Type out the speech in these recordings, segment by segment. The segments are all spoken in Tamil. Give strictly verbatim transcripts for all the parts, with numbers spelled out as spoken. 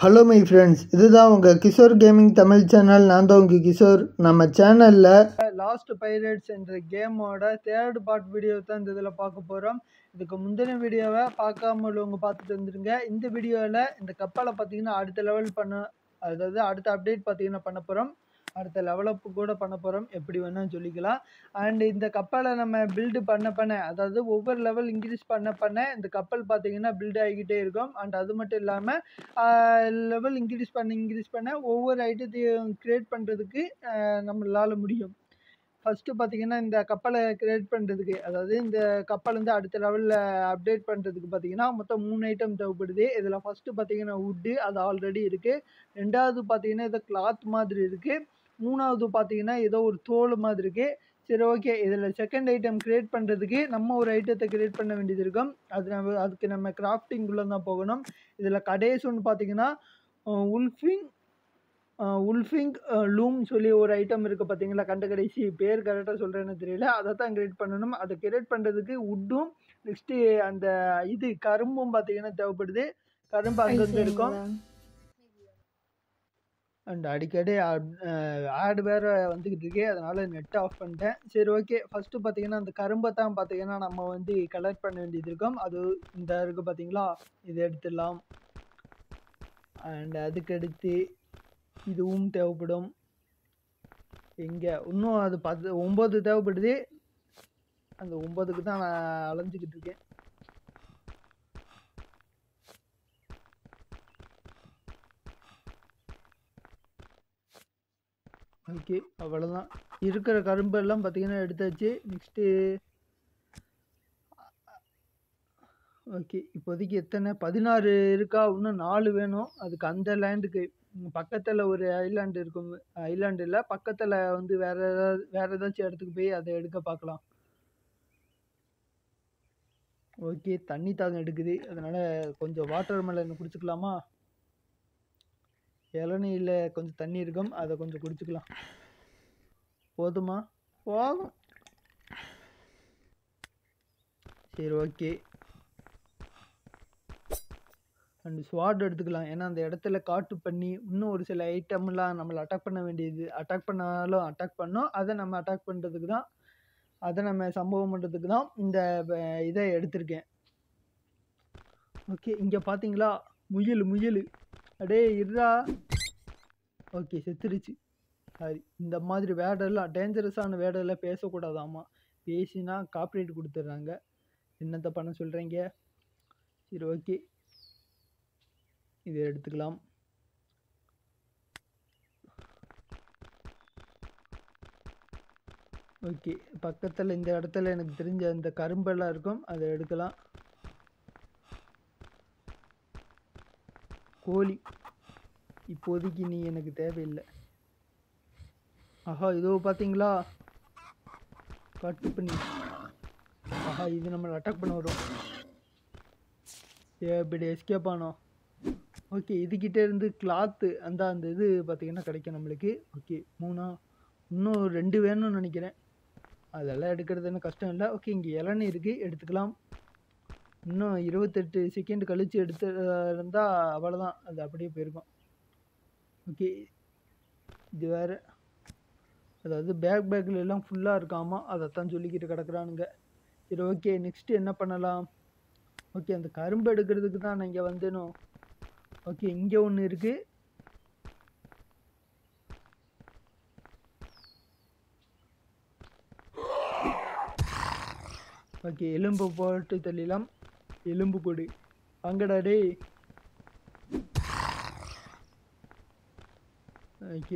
ஹலோ மை ஃப்ரெண்ட்ஸ், இதுதான் உங்கள் கிஷோர் கேமிங் தமிழ் சேனல். நான் தான் உங்கள் கிஷோர். நம்ம சேனலில் லாஸ்ட் பைரேட்ஸ் என்ற கேமோட தேர்ட் பார்ட் வீடியோ தான் இந்த இதில் பார்க்க போகிறோம். இதுக்கு முந்தின வீடியோவை பார்க்காம உள்ளவங்க பார்த்துட்டு வந்துருங்க. இந்த வீடியோவில் இந்த கப்பலை பார்த்தீங்கன்னா அடுத்த லெவல் பண்ண, அதாவது அடுத்த அப்டேட் பார்த்தீங்கன்னா பண்ண போகிறோம். அடுத்த லெவலப்பு கூட பண்ண போகிறோம், எப்படி வேணாலும் சொல்லிக்கலாம். அண்ட் இந்த கப்பலை நம்ம பில்டு பண்ண பண்ண, அதாவது ஒவ்வொரு லெவல் இன்க்ரீஸ் பண்ண பண்ண இந்த கப்பல் பார்த்தீங்கன்னா பில்டு ஆகிக்கிட்டே இருக்கும். அண்ட் அது மட்டும் இல்லாமல் லெவல் இன்க்ரீஸ் பண்ண இன்க்ரீஸ் பண்ண ஒவ்வொரு ஐட்டத்தையும் க்ரியேட் பண்ணுறதுக்கு நம்மளால் முடியும். ஃபஸ்ட்டு பார்த்தீங்கன்னா இந்த கப்பலை க்ரியேட் பண்ணுறதுக்கு, அதாவது இந்த கப்பல் வந்து அடுத்த லெவலில் அப்டேட் பண்ணுறதுக்கு பார்த்தீங்கன்னா மொத்தம் மூணு ஐட்டம் தேவைப்படுது. இதில் ஃபஸ்ட்டு பார்த்தீங்கன்னா வுட்டு, அது ஆல்ரெடி இருக்குது. ரெண்டாவது பார்த்தீங்கன்னா ஏதோ கிளாத் மாதிரி இருக்குது. மூணாவது பார்த்தீங்கன்னா ஏதோ ஒரு தோல் மாதிரி இருக்குது. சரி, ஓகே. இதில் செகண்ட் ஐட்டம் க்ரியேட் பண்ணுறதுக்கு நம்ம ஒரு ஐட்டத்தை க்ரியேட் பண்ண வேண்டியது இருக்கும். அது நம்ம அதுக்கு நம்ம கிராஃப்டிங்குள்ளே தான் போகணும். இதில் கடைசி ஒன்று பார்த்தீங்கன்னா உல்ஃபிங் உல்ஃபிங் லூம் சொல்லி ஒரு ஐட்டம் இருக்குது பார்த்தீங்களா, கண்ட கடைசி பேர் கரெக்டாக சொல்கிறேன்னு தெரியல. அதை தான் கிரியேட் பண்ணணும். அதை கிரியேட் பண்ணுறதுக்கு வுட்டும் நெக்ஸ்ட்டு அந்த இது கரும்பும் பார்த்தீங்கன்னா தேவைப்படுது. கரும்பு அங்கங்கே இருக்கும். அண்ட் அடிக்கடி ஆடு வேறு வந்துக்கிட்டு இருக்கே, அதனால் நெட் ஆஃப் பண்ணிட்டேன். சரி, ஓகே. ஃபஸ்ட்டு பார்த்தீங்கன்னா அந்த கரும்பை தான் பார்த்தீங்கன்னா நம்ம வந்து கலெக்ட் பண்ண வேண்டியது இருக்கும். அது இந்த இருக்குது பார்த்தீங்களா, இதை எடுத்துடலாம். அண்ட் அதுக்கடுத்து இதுவும் தேவைப்படும். எங்கே இன்னும் அது பத்து ஒம்பது தேவைப்படுது. அந்த ஒம்பதுக்கு தான் நான் அலைஞ்சிக்கிட்டு இருக்கேன். ஓகே, அவ்வளோதான். இருக்கிற கரும்பெல்லாம் பார்த்தீங்கன்னா எடுத்தாச்சு. நெக்ஸ்ட்டு ஓகே, இப்போதைக்கு எத்தனை பதினாறு இருக்கா, இன்னும் நாலு வேணும். அதுக்கு அந்த லேண்டுக்கு பக்கத்தில் ஒரு ஐலாண்டு இருக்கும். ஐலாண்டு இல்லை, பக்கத்தில் வந்து வேறு ஏதாவது வேறு ஏதாச்சும் இடத்துக்கு போய் அதை எடுக்க பார்க்கலாம். ஓகே, தண்ணி தாகம் எடுக்குது, அதனால் கொஞ்சம் வாட்டர் மெலன் குடிச்சுக்கலாமா? இளநீரில் கொஞ்சம் தண்ணி இருக்கும், அதை கொஞ்சம் குடிச்சுக்கலாம். போதுமா? போதும். சரி, ஓகே. அண்ட் ஸ்வாட் எடுத்துக்கலாம். ஏன்னா அந்த இடத்துல காட்டு பண்ணி இன்னும் ஒரு சில ஐட்டம்லாம் நம்மளை அட்டாக் பண்ண வேண்டியது, அட்டாக் பண்ணாலும் அட்டாக் பண்ணோம். அதை நம்ம அட்டாக் பண்ணுறதுக்கு தான், அதை நம்ம சம்பவம் பண்ணுறதுக்கு தான் இந்த இதை எடுத்திருக்கேன். ஓகே, இங்கே பார்த்தீங்களா முயல் முயல் அடே இருடா. ஓகே, செத்துருச்சு. சாரி, இந்த மாதிரி வேடெல்லாம் டேஞ்சரஸான வேடெல்லாம் பேசக்கூடாதாம்மா. பேசினா காப்பிரைட் கொடுத்துட்றாங்க. என்னத்தை பண்ண சொல்கிறீங்க? சரி, ஓகே. இதை எடுத்துக்கலாம். ஓகே, பக்கத்தில் இந்த இடத்துல எனக்கு தெரிஞ்ச இந்த கரும்பெல்லாம் இருக்கும், அதை எடுக்கலாம். கோழி இப்போதைக்கு நீ எனக்கு தேவையில்லை. ஆஹா, இதோ பார்த்தீங்களா காட்டு பண்ணி. ஆஹா, இது நம்மளை அட்டாக் பண்ண வரும். எப்படி எஸ்கேப் ஆனோம்? ஓகே, இதுக்கிட்டே இருந்து கிளாத்து அந்த அந்த இது பார்த்திங்கன்னா கிடைக்கும் நம்மளுக்கு. ஓகே, மூணா இன்னும் ரெண்டு வேணும்னு நினைக்கிறேன். அதெல்லாம் எடுக்கிறது என்ன கஷ்டம் இல்லை. ஓகே, இங்கே இளநீ இருக்குது, எடுத்துக்கலாம். இன்னும் இருபத்தெட்டு செகண்ட் கழித்து எடுத்து இருந்தால் அவ்வளோதான், அது அப்படியே போயிருக்கும். ஓகே, இது வேறு, அதாவது பேக் பேக்கில் எல்லாம் ஃபுல்லாக இருக்காமா, அதைத்தான் சொல்லிக்கிட்டு கிடக்குறானுங்க. சரி, ஓகே. நெக்ஸ்ட்டு என்ன பண்ணலாம்? ஓகே, அந்த கரும்பு எடுக்கிறதுக்கு தான் நான் இங்கே வந்தேனும். ஓகே, இங்கே ஒன்று இருக்குது. ஓகே, எலும்பு போட்டு தள்ளிலாம். எலும்பு கொடு அங்கடா டே. ஓகே,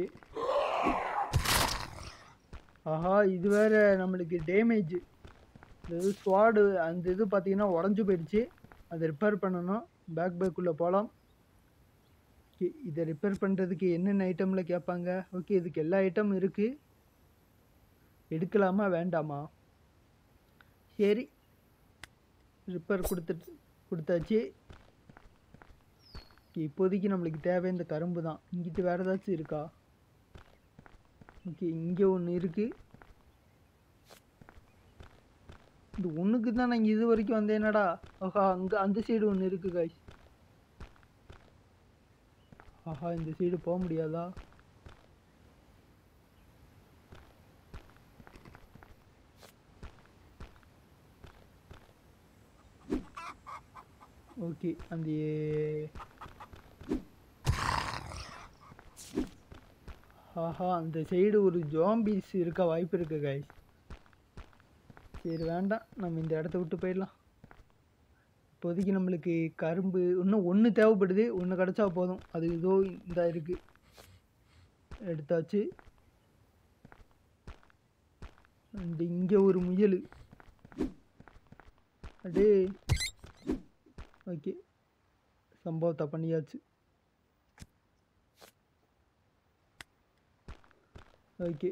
ஆஹா, இது வேறு நம்மளுக்கு டேமேஜ். இது ஸ்வாடு அந்த இது பார்த்தீங்கன்னா உடஞ்சி போயிடுச்சு, அதை ரிப்பேர் பண்ணணும். பேக் பேக்குள்ளே போகலாம். ஓகே, இதை ரிப்பேர் பண்ணுறதுக்கு என்னென்ன ஐட்டமில் கேட்பாங்க. ஓகே, இதுக்கு எல்லா ஐட்டமும் இருக்குது. எடுக்கலாமா வேண்டாமா? சரி, ரிப்பேர் கொடுத்துட்டு கொடுத்தாச்சு. இப்போதைக்கு நம்மளுக்கு தேவை இந்த கரும்பு தான். இங்கிட்டு வேறு ஏதாச்சும் இருக்கா? ஓகே, இங்கே ஒன்று இருக்குது. இந்த ஒன்றுக்கு தான் நான் இது வரைக்கும் வந்தேனடா. ஆஹா, அங்கே அந்த சைடு ஒன்று இருக்குது காய்ஸ். ஆஹா, இந்த சைடு போக முடியாதா? ஓகே, அந்த ஆஹா அந்த சைடு ஒரு ஜாம்பிஸ் இருக்க வாய்ப்பு இருக்கு கைஸ். சரி வேண்டாம், நம்ம இந்த இடத்த விட்டு போயிடலாம். இப்போதைக்கு நம்மளுக்கு கரும்பு இன்னும் ஒன்று தேவைப்படுது, ஒன்று கிடச்சா போதும். அது இதோ இந்த இருக்குது, எடுத்தாச்சு. அண்ட் இங்கே ஒரு முயல். அடே ஓகே, சம்பவத்தை பண்ணியாச்சு. ஓகே,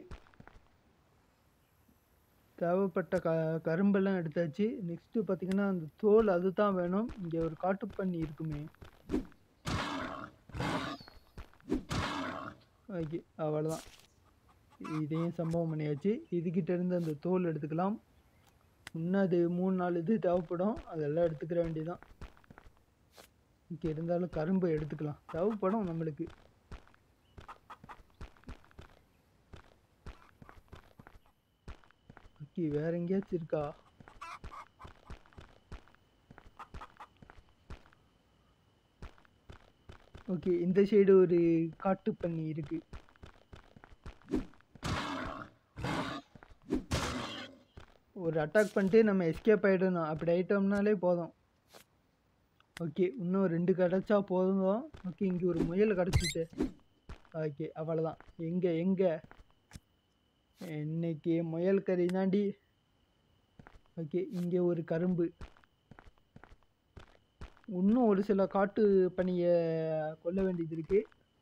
தேவைப்பட்ட க கரும்பெல்லாம் எடுத்தாச்சு. நெக்ஸ்ட்டு பார்த்தீங்கன்னா அந்த தோல் அது தான் வேணும். இங்கே ஒரு காட்டுப்பன்னி இருக்குமே. ஓகே, அவ்வளோதான். இதையும் சம்பவம் பண்ணியாச்சு. இதுகிட்ட இருந்து அந்த தோல் எடுத்துக்கலாம். இன்னும் அது மூணு நாலு இது தேவைப்படும், அதெல்லாம் எடுத்துக்கிற வேண்டியதான். இங்கே இருந்தாலும் கரும்பு எடுத்துக்கலாம், தேவைப்படும் நம்மளுக்கு. ஓகே, வேற எங்கேயாச்சும் இருக்கா? ஓகே, இந்த சைடு ஒரு காட்டு பன்னி இருக்கு. ஒரு அட்டாக் பண்ணிட்டு நம்ம எஸ்கேப் ஆகிடணும். அப்படி ஆகிட்டோம்னாலே போதும். ஓகே, இன்னும் ரெண்டு கிடச்சா போதும். ஓகே, இங்கே ஒரு முயல் கிடச்சிட்டு. ஓகே, அவ்வளோதான். எங்கே எங்கே இன்னைக்கு முயல் கறி தாண்டி. ஓகே, இங்கே ஒரு கரும்பு. இன்னும் ஒரு சில காட்டு பனியை கொல்ல வேண்டியது இருக்கு.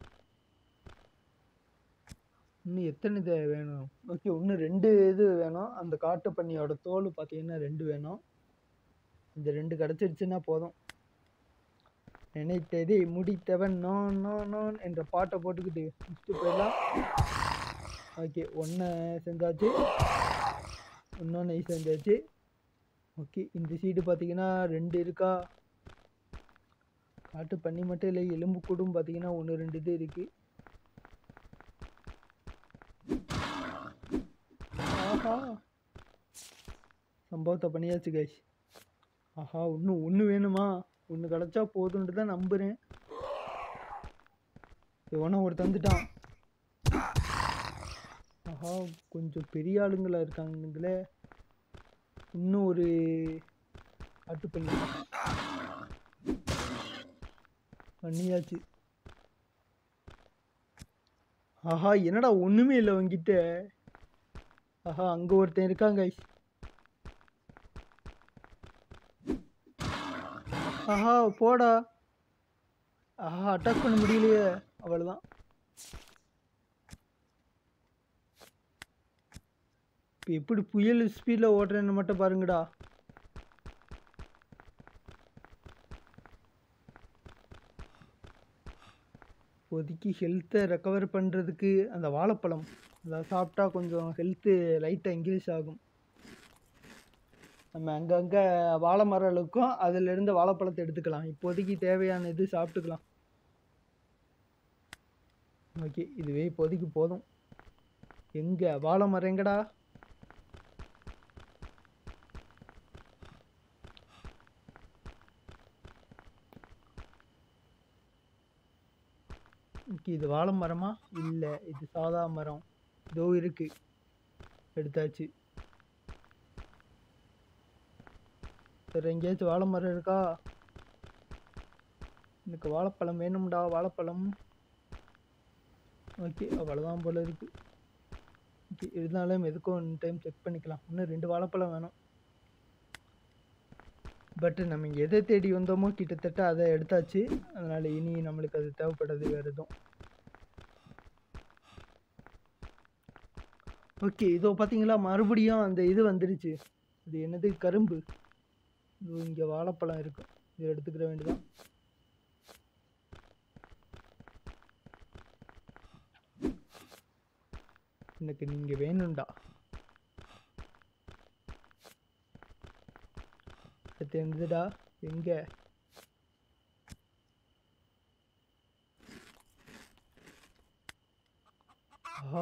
இன்னும் எத்தனை இது வேணும்? ஓகே, இன்னும் ரெண்டு இது வேணும். அந்த காட்டு பன்னியோட தோல் பார்த்தீங்கன்னா ரெண்டு வேணும். இந்த ரெண்டு கிடச்சிருச்சுன்னா போதும். நினைத்ததை முடித்தவன் நான் நான் நான் என்ற பாட்டை போட்டுக்கிட்டு முடிச்சுட்டு போயிடலாம். ஓகே, ஒன்று செஞ்சாச்சு, இன்னொன்று செஞ்சாச்சு. ஓகே, இந்த சைடு பார்த்தீங்கன்னா ரெண்டு இருக்கா? காட்டு பன்னி மட்டும் இல்லை, எலும்பு கூடும் பார்த்தீங்கன்னா ஒன்று ரெண்டு இது இருக்குது. ஆஹா, சம்பவத்தை பண்ணியாச்சு கைஸ். ஆஹா, இன்னும் ஒன்று வேணுமா? ஒன்று கிடச்சா போதுன்ட்டு தான் நம்புகிறேன். எவனோ ஒரு தந்துட்டான். ஆஹா, கொஞ்சம் பெரிய ஆளுங்களா இருக்காங்களே. இன்னும் ஒரு காட்டு பண்ணி பண்ணியாச்சு. ஆஹா, என்னடா ஒன்றுமே இல்லை உங்ககிட்ட. ஆஹா, அங்கே ஒருத்தன் இருக்காங்க கைஸ். ஆஹா, போடா. ஆஹா, அட்டாக் பண்ண முடியலையே, அவ்வளோதான். இப்போ எப்படி புயல் ஸ்பீடில் ஓட்டுறேன்னு மட்டும் பாருங்கடா. இப்போதைக்கு ஹெல்த்தை ரெக்கவர் பண்ணுறதுக்கு அந்த வாழைப்பழம் அதை சாப்பிட்டா கொஞ்சம் ஹெல்த்து லைட்டாக இன்க்ரீஸ் ஆகும். நம்ம அங்கங்கே வாழை மரம் இருக்கும், அதிலிருந்து வாழைப்பழத்தை எடுத்துக்கலாம். இப்போதைக்கு தேவையான இது சாப்பிட்டுக்கலாம். ஓகே, இதுவே இப்போதைக்கு போதும். எங்கே வாழை மரம் எங்கடா? ஓகே, இது வாழை மரமா? இல்லை, இது சாதா மரம். இதோ இருக்கு, எடுத்தாச்சு. சரி, எங்கேயாச்சும் வாழை மரம் இருக்கா? எனக்கு வாழைப்பழம் வேணும்டா, வாழைப்பழம். ஓகே, அவ்வளோதான் போல இருக்கு. ஓகே, இருந்தாலும் எதுக்கும் ஒன் டைம் செக் பண்ணிக்கலாம். இன்னும் ரெண்டு வாழைப்பழம் வேணும். பட் நம்ம இங்கே எதை தேடி வந்தோமோ கிட்டத்தட்ட அதை எடுத்தாச்சு. அதனால் இனி நம்மளுக்கு அது தேவைப்படுறது வேறு எதுவும். ஓகே, இதோ பார்த்தீங்களா, மறுபடியும் அந்த இது வந்துடுச்சு. இது என்னது? கரும்பு. இது இங்கே வாழைப்பழம் இருக்கும், இதை எடுத்துக்கிற வேண்டியதான். எனக்கு நீங்கள் வேணும்டா. தெரிஞ்சுடா எங்கே?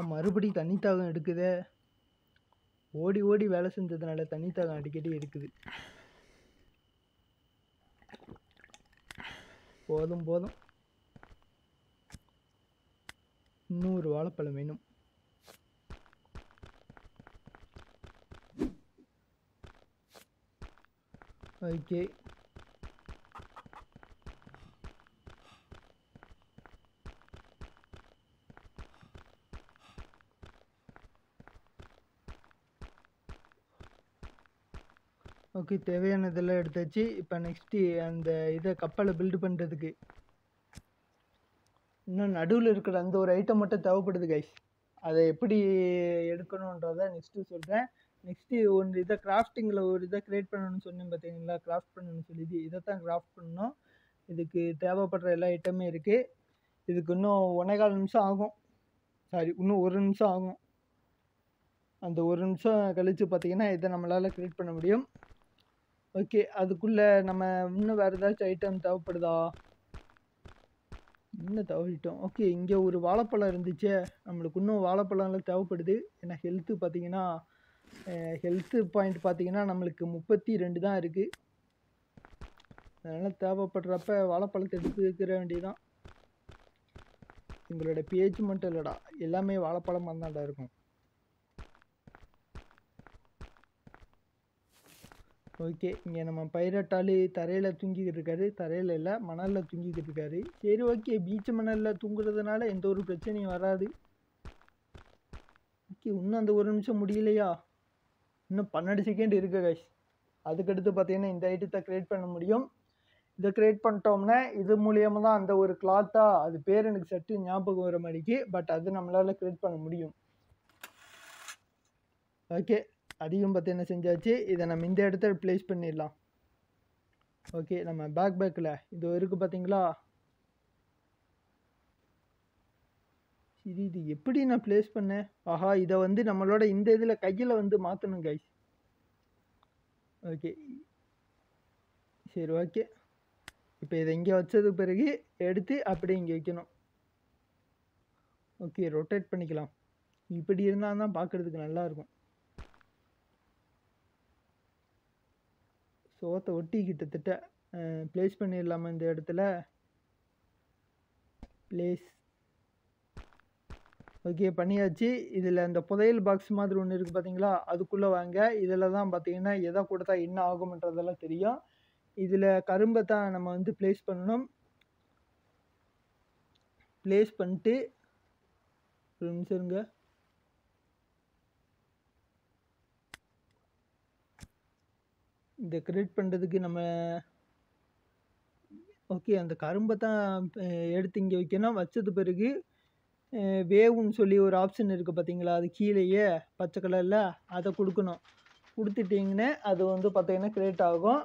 மறுபடியும் தண்ணி தாகம் எடுக்குதே. ஓடி ஓடி வேலை செஞ்சதுனால தண்ணி தாகம் அடிக்கடி இருக்குது. போதும் போதும், இன்னும் ஒரு வாழைப்பழம் வேணும். ஓகே, ஓகே தேவையானதெல்லாம் எடுத்தாச்சு. இப்போ நெக்ஸ்ட்டு அந்த இதை கப்பலை பில்டு பண்ணுறதுக்கு இன்னும் நடுவில் இருக்கிற அந்த ஒரு ஐட்டம் மட்டும் தேவைப்படுது கைஸ். அதை எப்படி எடுக்கணுன்றதை நெக்ஸ்ட்டு சொல்கிறேன். நெக்ஸ்ட்டு ஒன்று இதை கிராஃப்டிங்கில் ஒரு இதை க்ரியேட் பண்ணணும்னு சொன்னேன் பார்த்தீங்களா, கிராஃப்ட் பண்ணணும்னு சொல்லி இதை தான் கிராஃப்ட் பண்ணணும். இதுக்கு தேவைப்படுற எல்லா ஐட்டமே இருக்குது. இதுக்கு இன்னும் ஒன்றே கால் நிமிஷம் ஆகும், சாரி இன்னும் ஒரு நிமிஷம் ஆகும். அந்த ஒரு நிமிஷம் கழித்து பார்த்தீங்கன்னா இதை நம்மளால் க்ரியேட் பண்ண முடியும். ஓகே, அதுக்குள்ளே நம்ம இன்னும் வேறு ஏதாச்சும் ஐட்டம் தேவைப்படுதா? இன்னும் தவறிட்டோம். ஓகே, இங்கே ஒரு வாழைப்பழம் இருந்துச்சு, நம்மளுக்கு இன்னும் வாழைப்பழம்லாம் தேவைப்படுது. ஏன்னா ஹெல்த்து பார்த்தீங்கன்னா ஹெல்த்து பாயிண்ட் பார்த்தீங்கன்னா நம்மளுக்கு முப்பத்தி ரெண்டு தான் இருக்குது. அதனால் தேவைப்படுறப்ப வாழைப்பழத்தை எடுத்து வைக்கிற வேண்டியதான். எங்களோட பேஜ் மட்டும் இல்லைடா, எல்லாமே வாழைப்பழமாக தான்டா இருக்கும். ஓகே, இங்கே நம்ம பைரட்டாலி தரையில் தூங்கிக்கிட்டு இருக்காரு. தரையில் இல்லை, மணலில் தூங்கிக்கிட்டு இருக்காரு. சரி ஓகே, பீச் மணலில் தூங்குறதுனால எந்த ஒரு பிரச்சனையும் வராது. ஓகே, இன்னும் அந்த ஒரு நிமிஷம் முடியலையா? இன்னும் பன்னெண்டு செகண்ட் இருக்குது கைஸ். அதுக்கடுத்து பார்த்தீங்கன்னா இந்த ஐட்டத்தை க்ரியேட் பண்ண முடியும். இதை க்ரியேட் பண்ணிட்டோம்னா இது மூலியமாக தான் அந்த ஒரு கிளாத்தா, அது பேர் எனக்கு சட்டு ஞாபகம் வர மாதிரிக்கு, பட் அது நம்மளால் க்ரியேட் பண்ண முடியும். ஓகே, அதையும் பார்த்து என்ன செஞ்சாச்சு. இதை நம்ம இந்த இடத்துல ப்ளேஸ் பண்ணிடலாம். ஓகே, நம்ம பேக் பேக்கில் இது இருக்குது பார்த்தீங்களா. சரி, இது எப்படி நான் ப்ளேஸ் பண்ணேன்? ஆஹா, இதை வந்து நம்மளோட இந்த இதில் கையில் வந்து மாற்றணும் கைஸ். ஓகே சரி ஓகே, இப்போ இதை இங்கே வச்சது பிறகு எடுத்து அப்படியே இங்கே வைக்கணும். ஓகே, ரொட்டேட் பண்ணிக்கலாம். இப்படி இருந்தால் தான் பார்க்குறதுக்கு நல்லாயிருக்கும். சோத்தை ஒட்டி கிட்டத்தட்ட ப்ளேஸ் பண்ணிடலாமா இந்த இடத்துல? ப்ளேஸ். ஓகே, பண்ணியாச்சு. இதில் அந்த புதையல் பாக்ஸ் மாதிரி ஒன்று இருக்குது பார்த்தீங்களா, அதுக்குள்ளே வாங்க. இதில் தான் பார்த்தீங்கன்னா எதை கொடுத்தா என்ன ஆகும்ன்றதெல்லாம் தெரியும். இதில் கரும்பை தான் நம்ம வந்து ப்ளேஸ் பண்ணணும். ப்ளேஸ் பண்ணிட்டு ஒரு நிமிஷம் இருங்க. இந்த கிரியேட் பண்ணுறதுக்கு நம்ம ஓகே அந்த கரும்பை தான் எடுத்து இங்கே வைக்கணும். வச்சது பிறகு வேவுன்னு சொல்லி ஒரு ஆப்ஷன் இருக்குது பார்த்தீங்களா, அது கீழேயே பச்சை கலரில், அதை கொடுக்கணும். கொடுத்துட்டிங்கன்னா அது வந்து பார்த்தீங்கன்னா கிரியேட் ஆகும்.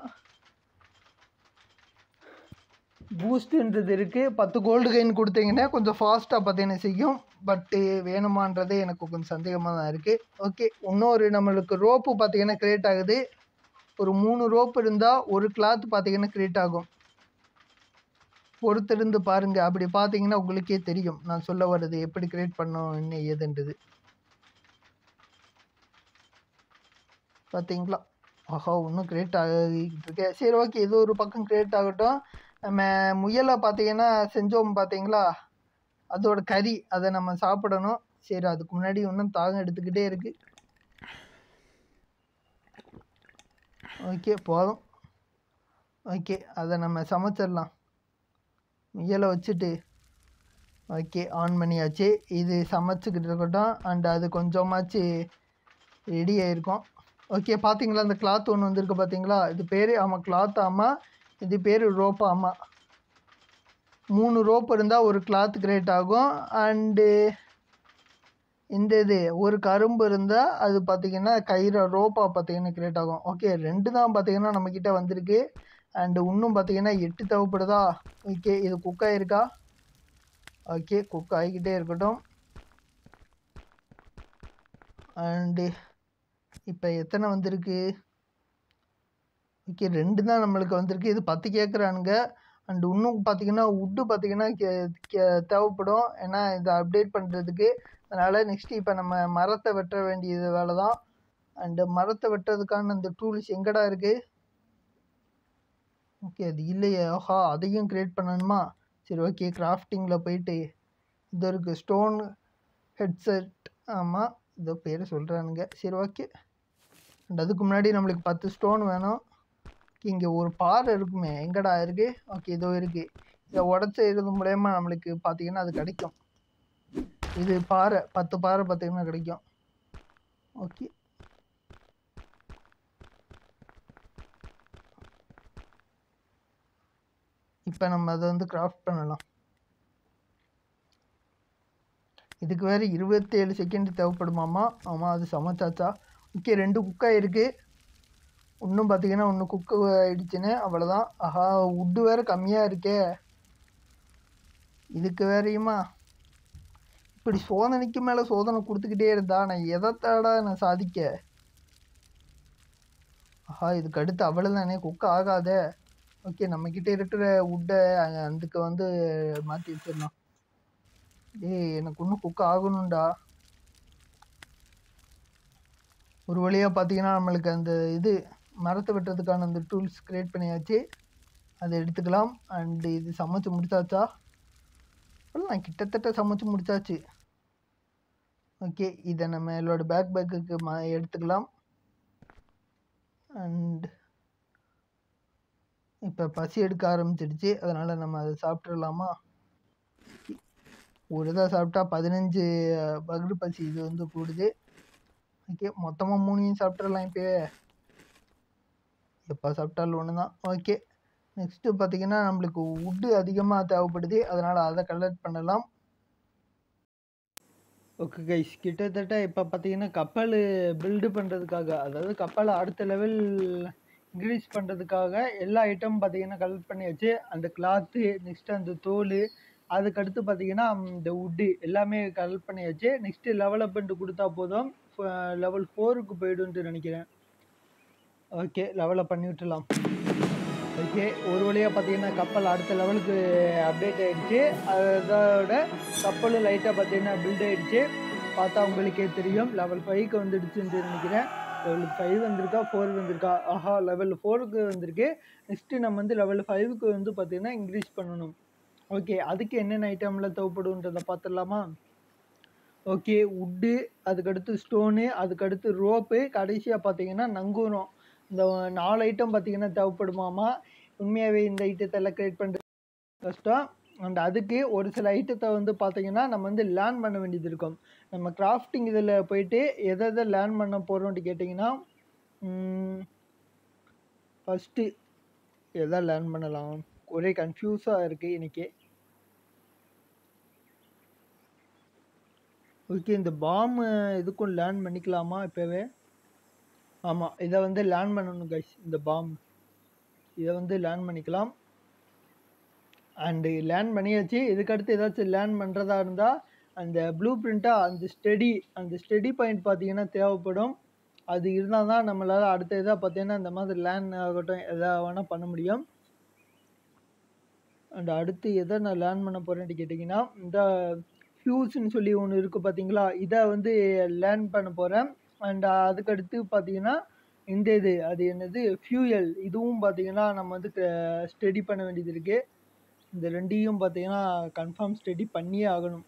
பூஸ்ட்டுன்றது இருக்குது. பத்து கோல்டு காயின் கொடுத்தீங்கன்னா கொஞ்சம் ஃபாஸ்ட்டாக பார்த்தீங்கன்னா செய்யும். பட்டு வேணுமான்றது எனக்கு கொஞ்சம் சந்தேகமாக தான் இருக்குது. ஓகே, இன்னொரு நம்மளுக்கு ரோப்பு பார்த்தீங்கன்னா கிரியேட் ஆகுது. ஒரு மூணு ரோப் இருந்தால் ஒரு கிளாத் பார்த்தீங்கன்னா கிரியேட் ஆகும். பொறுத்திருந்து பாருங்கள், அப்படி பார்த்தீங்கன்னா உங்களுக்கே தெரியும் நான் சொல்ல வர்றது எப்படி கிரியேட் பண்ணோம் என்ன ஏதுன்றது. பார்த்தீங்களா, ஆஹா இன்னும் கிரியேட் ஆகிட்டு இருக்கேன். சரி ஓகே, இது ஒரு பக்கம் கிரியேட் ஆகட்டும். நம்ம முயலை பார்த்தீங்கன்னா செஞ்சோம் பார்த்தீங்களா, அதோட கறி அதை நம்ம சாப்பிடணும். சரி, அதுக்கு முன்னாடி இன்னும் தாகம் எடுத்துக்கிட்டே இருக்குது. ஓகே போதும். ஓகே, அதை நம்ம சமைச்சிடலாம். முயலை வச்சுட்டு ஓகே ஆன் பண்ணியாச்சு. இது சமைச்சிக்கிட்டு இருக்கட்டும். அண்ட் அது கொஞ்சமாச்சு ரெடி ஆகிருக்கும். ஓகே, பார்த்தீங்களா அந்த கிளாத் ஒன்று வந்திருக்கு பார்த்தீங்களா, இது பேர் ஆமாம் கிளாத், ஆமாம் இது பேர் ரோப்பு. ஆமாம், மூணு ரோப் இருந்தால் ஒரு கிளாத் கிரியேட் ஆகும். அண்டு இந்த இது ஒரு கரும்பு இருந்தால் அது பார்த்திங்கன்னா கயிறு ரோப்பாக பார்த்திங்கன்னா கிரியேட் ஆகும். ஓகே, ரெண்டு தான் பார்த்திங்கன்னா நம்மக்கிட்ட வந்திருக்கு. அண்டு இன்னும் பார்த்திங்கன்னா எட்டு தேவைப்படுதா. ஓகே, இது குக் ஆகிருக்கா? ஓகே, குக் ஆகிக்கிட்டே இருக்கட்டும். அண்டு இப்போ எத்தனை வந்திருக்கு? ஓகே, ரெண்டு தான் நம்மளுக்கு வந்திருக்கு. இது பத்து கேட்குறானுங்க. அண்டு இன்னும் பார்த்திங்கன்னா உட்டு பார்த்திங்கன்னா கே கே தேவைப்படும். ஏன்னா இதை அப்டேட் பண்ணுறதுக்கு அதனால் நெக்ஸ்ட்டு இப்போ நம்ம மரத்தை வெட்ட வேண்டியது வேலை தான். அண்டு மரத்தை வெட்டுறதுக்கான அந்த டூல்ஸ் எங்கடா இருக்குது? ஓகே, அது இல்லையே. ஆஹா, அதையும் க்ரியேட் பண்ணணுமா? சரி, ஓகே. கிராஃப்டிங்கில் போயிட்டு இது இருக்குது, ஸ்டோன் ஹெட்செட். ஆமாம், இதோ பேர் சொல்கிறானுங்க. சரி, ஓகே. அண்ட் அதுக்கு முன்னாடி நம்மளுக்கு பத்து ஸ்டோன் வேணும். இங்கே ஒரு பாறை இருக்குமே, எங்கடா இருக்குது? ஓகே, இதோ இருக்குது. இதை உடச்சி இது மூலயமா நம்மளுக்கு பார்த்தீங்கன்னா அது கிடைக்கும். இது பாறை, பத்து பாறை பார்த்தீங்கன்னா கிடைக்கும். ஓகே, இப்போ நம்ம அதை வந்து கிராஃப்ட் பண்ணலாம். இதுக்கு வேறு இருபத்தி ஏழு செகண்ட் தேவைப்படுமாமா. ஆமாம், அது சமைச்சாச்சா? ஓகே, ரெண்டு குக்காக இருக்குது. இன்னும் பார்த்தீங்கன்னா ஒன்று குக்கு ஆகிடுச்சுன்னு, அவ்வளோதான். ஆஹா, உட்டு வேறு கம்மியாக இருக்கே. இதுக்கு வேறையுமா இப்படி சோதனைக்கு மேலே சோதனை கொடுத்துக்கிட்டே இருந்தா நான் எதைத்தாடா நான் சாதிக்க? ஆஹா, இதுக்கு அடுத்து அவ்வளோதானே, குக் ஆகாதே. ஓகே, நம்மக்கிட்ட இருக்கிற உட்டை அதுக்கு வந்து மாற்றி வச்சிடலாம். ஏய், எனக்கு இன்னும் குக் ஆகணும்டா. ஒரு வழியாக பார்த்தீங்கன்னா நம்மளுக்கு அந்த இது மரத்தை வெட்டுறதுக்கான அந்த டூல்ஸ் க்ரியேட் பண்ணியாச்சு. அதை எடுத்துக்கலாம். அண்டு இது சமைச்சு முடிச்சாச்சா? நான் கிட்டத்தட்ட சமைச்சு முடிச்சாச்சு. ஓகே, இதை நம்ம என்னோட பேக் பேக்குக்கு மா எடுத்துக்கலாம். அண்ட் இப்போ பசி எடுக்க ஆரம்பிச்சிடுச்சு, அதனால் நம்ம அதை சாப்பிட்றலாமா? ஒரு இதாக சாப்பிட்டா பதினஞ்சு பகுடு பசி இது வந்து கூடுது. ஓகே, மொத்தமாக மூணையும் சாப்பிட்றலாம். இப்போ எப்போ சாப்பிட்டாலும் ஒன்று தான். ஓகே, நெக்ஸ்ட்டு பார்த்திங்கன்னா நம்மளுக்கு உட்டு அதிகமாக தேவைப்படுது, அதனால் அதை கலெக்ட் பண்ணலாம். ஓகே கைஸ், கிட்டத்தட்ட இப்போ பார்த்தீங்கன்னா கப்பல் பில்டு பண்ணுறதுக்காக, அதாவது கப்பலை அடுத்த லெவல் இன்க்ரீஸ் பண்ணுறதுக்காக எல்லா ஐட்டமும் பார்த்தீங்கன்னா கலெக்ட் பண்ணியாச்சு. அந்த கிளாத்து, நெக்ஸ்ட்டு அந்த தோல், அதுக்கடுத்து பார்த்தீங்கன்னா இந்த உட்டு எல்லாமே கலெக்ட் பண்ணியாச்சு. நெக்ஸ்ட்டு லெவலப்மெண்ட் கொடுத்தா போதும், லெவல் ஃபோருக்கு போய்டுன்ட்டு நினைக்கிறேன். ஓகே, லெவலப் பண்ணி விட்டுலாம். ஓகே, ஒரு வழியாக பார்த்தீங்கன்னா கப்பல் அடுத்த லெவலுக்கு அப்டேட் ஆகிடுச்சு. அதோட கப்பலும் லைட்டாக பார்த்தீங்கன்னா பில்ட் ஆகிடுச்சு. பார்த்தா உங்களுக்கே தெரியும், லெவல் ஃபைவ்க்கு வந்துடுச்சுன்னு நினைக்கிறேன். லெவல் ஃபைவ் வந்திருக்கா, ஃபோர் வந்திருக்கா? ஆஹா, லெவல் ஃபோருக்கு வந்திருக்கு. நெக்ஸ்ட்டு நம்ம வந்து லெவல் ஃபைவுக்கு வந்து பார்த்திங்கன்னா இன்க்ரீஸ் பண்ணணும். ஓகே, அதுக்கு என்னென்ன ஐட்டம்லாம் தேவைப்படுன்றதை பார்த்துடலாமா? ஓகே, உட்டு, அதுக்கடுத்து ஸ்டோனு, அதுக்கடுத்து ரோப்பு, கடைசியாக பார்த்தீங்கன்னா நங்கூரம். இந்த நாலு ஐட்டம் பார்த்தீங்கன்னா தேவைப்படுமாமா. உண்மையாகவே இந்த ஐட்டத்தெல்லாம் க்ரியேட் பண்ணுறது கஷ்டம். அண்ட் அதுக்கு ஒரு சில ஐட்டத்தை வந்து பார்த்தீங்கன்னா நம்ம வந்து லேர்ன் பண்ண வேண்டியது இருக்கும். நம்ம கிராஃப்டிங் இதில் போயிட்டு எதை எதை லேர்ன் பண்ண போகிறோம்ட்டு கேட்டிங்கன்னா, ஃபஸ்ட்டு எதை லேர்ன் பண்ணலாம்? ஒரே கன்ஃபியூஸாக இருக்குது இன்றைக்கி. ஓகே, இந்த பாம்பு இதுக்கும் லேர்ன் பண்ணிக்கலாமா இப்போவே? ஆமாம், இதை வந்து லேர்ன் பண்ணணும் கைஸ். இந்த பாம்பு இதை வந்து லேர்ன் பண்ணிக்கலாம். அண்டு லேர்ன் பண்ணியாச்சு. இதுக்கடுத்து ஏதாச்சும் லேர்ன் பண்ணுறதா இருந்தால் அந்த ப்ளூ பிரிண்ட்டாக அந்த ஸ்டெடி அந்த ஸ்டெடி பாயிண்ட் பார்த்தீங்கன்னா தேவைப்படும். அது இருந்தால் தான் நம்மளால் அடுத்த இதாக பார்த்தீங்கன்னா இந்த மாதிரி லேர்ன் ஆகட்டும் எதா வேணால் பண்ண முடியும். அண்ட் அடுத்து எதை நான் லேர்ன் பண்ண போகிறேன்ட்டு கேட்டிங்கன்னா, இந்த ஃபியூஸ்ன்னு சொல்லி ஒன்று இருக்குது பார்த்தீங்களா, இதை வந்து லேர்ன் பண்ண போகிறேன். அண்ட் அதுக்கடுத்து பார்த்தீங்கன்னா இந்த இது அது என்னது ஃபியூயல், இதுவும் பார்த்தீங்கன்னா நம்ம வந்து ஸ்டடி பண்ண வேண்டியது இருக்குது. இந்த ரெண்டையும் பார்த்தீங்கன்னா கன்ஃபார்ம் ஸ்டடி பண்ணியே ஆகணும்.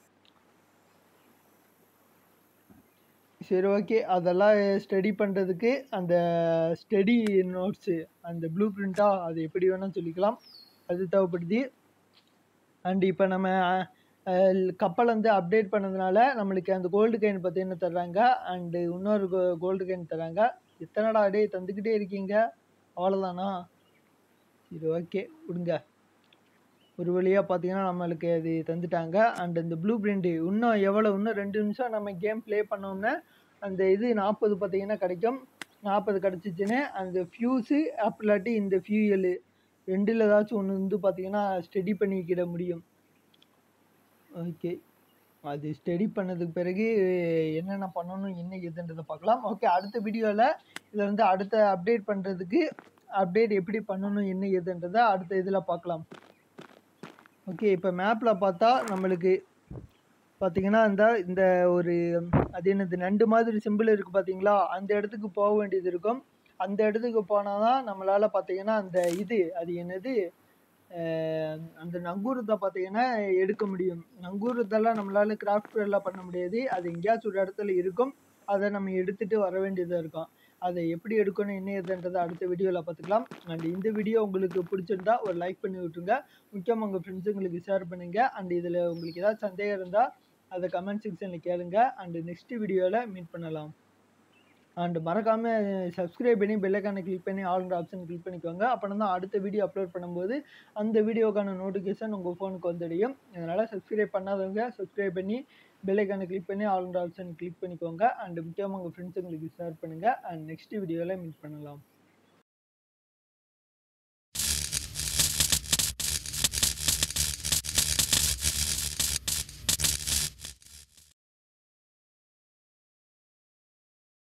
சரி, ஓகே, அதெல்லாம் ஸ்டடி பண்ணுறதுக்கு அந்த ஸ்டடி நோட்ஸு அந்த ப்ளூ பிரிண்ட்டாக அது எப்படி வேணால் சொல்லிக்கலாம், அது தேவைப்படுது. அண்ட் இப்போ நம்ம கப்பல் வந்து அப்டேட் பண்ணதுனால நம்மளுக்கு அந்த கோல்டு காயின் பார்த்தீங்கன்னா தர்றாங்க. அண்டு இன்னொரு கோ கோல்டு காயின் தராங்க. எத்தனைடா டே தந்துக்கிட்டே இருக்கீங்க? அவ்வளோதானா? சரி, ஓகே, விடுங்க. ஒரு வழியாக பார்த்தீங்கன்னா நம்மளுக்கு அது தந்துட்டாங்க. அண்ட் இந்த ப்ளூ பிரிண்ட்டு இன்னும் எவ்வளோ, இன்னும் ரெண்டு நிமிஷம் நம்ம கேம் ப்ளே பண்ணோம்னா அந்த இது நாற்பது பார்த்தீங்கன்னா கிடைக்கும். நாற்பது கிடச்சிச்சின்னு அந்த ஃபியூஸு அப்படி இல்லாட்டி இந்த ஃபியூயலு ரெண்டில் ஏதாச்சும் ஒன்று வந்து பார்த்தீங்கன்னா ஸ்டடி பண்ணிக்கிட முடியும். ஓகே, அது ஸ்டடி பண்ணதுக்கு பிறகு என்னென்ன பண்ணணும் என்ன எதுன்றதை பார்க்கலாம். ஓகே, அடுத்த வீடியோவில் இதில் வந்து அடுத்த அப்டேட் பண்ணுறதுக்கு அப்டேட் எப்படி பண்ணணும் என்ன எதுன்றதை அடுத்த இதில் பார்க்கலாம். ஓகே, இப்போ மேப்பில் பார்த்தா நம்மளுக்கு பார்த்தீங்கன்னா, அந்த இந்த ஒரு அது என்னது நண்டு மாதிரி சிம்பிள் இருக்கு பார்த்தீங்களா? அந்த இடத்துக்கு போக வேண்டியது இருக்கும். அந்த இடத்துக்கு போனா தான் நம்மளால பார்த்தீங்கன்னா, அந்த இது அது என்னது? அ அந்த நங்கூரத்த பார்த்தீங்கன்னா எடுக்க முடியும். நங்கூரத்தெல்லாம் நம்மளால கிராஃப்ட் எல்லாம் பண்ண முடியாது. அது எங்கேயாச்சும் ஒரு இடத்துல இருக்கும். அத நம்ம எடுத்துட்டு வர வேண்டியதா இருக்கும். அத எப்படி எடுக்கணும், என்ன ஏதுன்றத அடுத்த வீடியோல பார்த்துக்கலாம். அண்ட் இந்த வீடியோ உங்களுக்கு பிடிச்சிருந்தா ஒரு லைக் பண்ணி விட்டுருங்க. முக்கியமா உங்க ஃப்ரெண்ட்ஸுங்களுக்கு ஷேர் பண்ணுங்க. அண்ட் இதுல உங்களுக்கு ஏதாவது சந்தேகம் இருந்தா அத கமெண்ட் செக்ஷன்ல கேளுங்க. அண்ட் நெக்ஸ்ட் வீடியோல மீட் பண்ணலாம். அண்ட் மறக்காம சப்ஸ்கிரைப் பண்ணி பெல் ஐகானை கிளிக் பண்ணி ஆல்ன்ற ஆப்ஷன் கிளிக் பண்ணிக்கோங்க. அப்பனா தான் அடுத்த வீடியோ அப்லோட் பண்ணும்போது அந்த வீடியோக்கான நோட்டிஃபிகேஷன் உங்க ஃபோனுக்கு வந்துடும். அதனால சப்ஸ்கிரைப் பண்ணாதவங்க சப்ஸ்கிரைப் பண்ணி பெல் ஐகானை கிளிக் பண்ணி ஆல்ன்ற ஆப்ஷன் கிளிக் பண்ணிக்கோங்க. அண்ட் முக்கியமா உங்க ஃப்ரெண்ட்ஸுங்களுக்கு ஷேர் பண்ணுங்க. அண்ட் நெக்ஸ்ட் வீடியோல மீட் பண்ணலாம்.